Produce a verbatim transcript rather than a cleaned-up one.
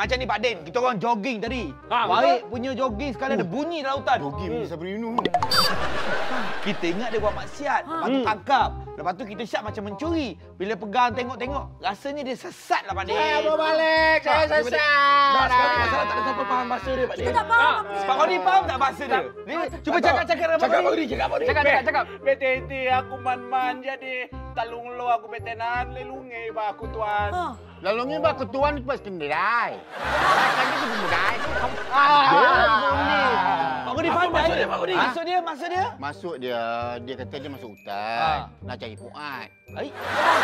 macam ni Pak Din, kita orang jogging tadi. Ha, Baik punya jogging sekali ada bunyi dalam hutan. Jogging hmm. bisa berinum. Kita ingat dia buat maksiat. Lepas tu tangkap. Lepas tu kita syak macam mencuri. Bila pegang tengok-tengok, rasanya dia sesat lah Pak Din. Saya mau balik, saya sesat. Dah, sekarang masalah tak ada siapa faham bahasa dia, Pak Din. Kita tak faham. Pak Kodi faham tak bahasa dia? Ni, cuba cakap-cakap dengan Pak Cakap, Pak Kodi. Din, cakap, Pak Din. Cakap, cakap, cakap. Bete iti aku man-man jadi talung lo aku betenan lelunge ba aku tuan. Ha. Lalu ni bah ketuan pas kenderai. Kan itu kenderai. Pak Kodi faham tak? maksud dia, Pak Kodi? Maksud dia, maksud dia? Masuk dia, dia kata dia masuk hutan. Nak cari Fuad. Ai.